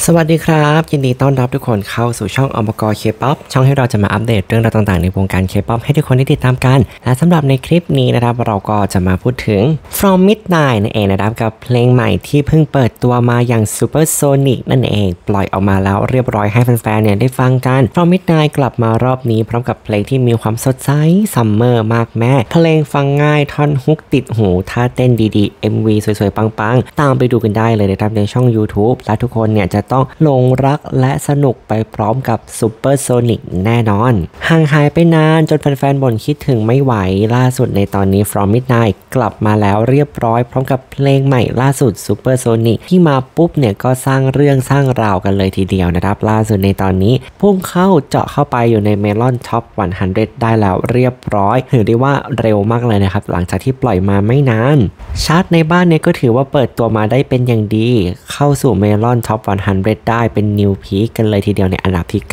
สวัสดีครับยินดีต้อนรับทุกคนเข้าสู่ช่องอมกร K-POP ช่องให้เราจะมาอัปเดตเรื่องราวต่างๆในวงการ K-POP ให้ทุกคนได้ติดตามกันและสำหรับในคลิปนี้นะครับเราก็จะมาพูดถึง From Midnight นั่นเองนะครับกับเพลงใหม่ที่เพิ่งเปิดตัวมาอย่าง Super Sonic นั่นเองปล่อยออกมาแล้วเรียบร้อยให้แฟนๆเนี่ยได้ฟังกัน From Midnight กลับมารอบนี้พร้อมกับเพลงที่มีความสดใสซัมเมอร์มากแม่เพลงฟังง่ายท่อนฮุกติดหูท่าเต้นดีๆ MV สวยๆปังๆตามไปดูกันได้เลยนะครับในช่อง YouTube และทุกคนเนี่ยจะต้องหลงรักและสนุกไปพร้อมกับ Super Sonic แน่นอนห่างหายไปนานจนแฟนๆบ่นคิดถึงไม่ไหวล่าสุดในตอนนี้ From Midnight กลับมาแล้วเรียบร้อยพร้อมกับเพลงใหม่ล่าสุด Super Sonic ที่มาปุ๊บเนี่ยก็สร้างเรื่องสร้างราวกันเลยทีเดียวนะครับล่าสุดในตอนนี้พุ่งเข้าเจาะเข้าไปอยู่ใน Melon Top 100 ได้แล้วเรียบร้อยถือได้ว่าเร็วมากเลยนะครับหลังจากที่ปล่อยมาไม่นานชาร์ตในบ้านเนี่ยก็ถือว่าเปิดตัวมาได้เป็นอย่างดีเข้าสู่ Melon Top 100 ได้เป็นนิวพีคกันเลยทีเดียวในอันดับที่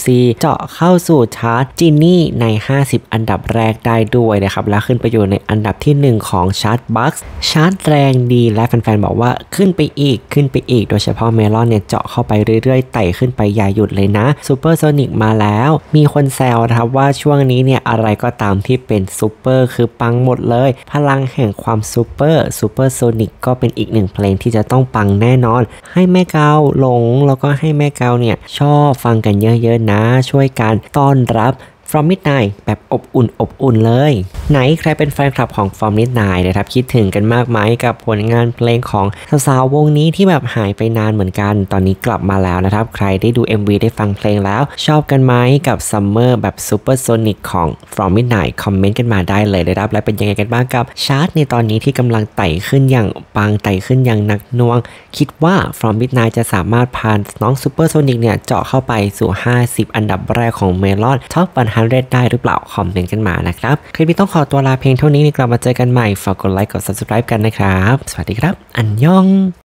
94เจาะเข้าสู่ชาร์ตจินนี่ใน50อันดับแรกได้ด้วยนะครับและขึ้นไปอยู่ในอันดับที่1ของชาร์ตบัคชาร์ตแรงดีและแฟนๆบอกว่าขึ้นไปอีกโดยเฉพาะเมลอนเนี่ยเจาะเข้าไปเรื่อยๆไต่ขึ้นไปอย่าหยุดเลยนะซูเปอร์โซนิกมาแล้วมีคนแซวนะครับว่าช่วงนี้เนี่ยอะไรก็ตามที่เป็นซูเปอร์คือปังหมดเลยพลังแห่งความซูเปอร์โซนิกก็เป็นอีกหนึ่งเพลงที่จะต้องปังแน่นอนให้แม่เกาหลงแล้วก็ให้แม่เกาเนี่ยชอบฟังกันเยอะๆนะช่วยกันต้อนรับ From Midnight แบบอบอุ่นเลยไหนใครเป็นแฟนคลับของ From Midnight นะครับคิดถึงกันมากไหมกับผลงานเพลงของสาวๆวงนี้ที่แบบหายไปนานเหมือนกันตอนนี้กลับมาแล้วนะครับใครได้ดู MV ได้ฟังเพลงแล้วชอบกันไหมกับ Summer แบบ Super Sonic ของ From Midnight คอมเมนต์กันมาได้เลยนะครับและเป็นยังไงกันบ้างกับชาร์ตในตอนนี้ที่กำลังไต่ขึ้นอย่างปังไต่ขึ้นอย่างหนักหน่วงคิดว่า From Midnight จะสามารถผ่านน้อง Super Sonic เนี่ยเจาะเข้าไปสู่50อันดับแรกของ Melon Top 100 ได้หรือเปล่าคอมเมนต์กันมานะครับคลิปนี้ต้องขอตัวลาเพียงเท่านี้กลับมาเจอกันใหม่ฝากกดไลค์กด Subscribe กันนะครับสวัสดีครับอันยอง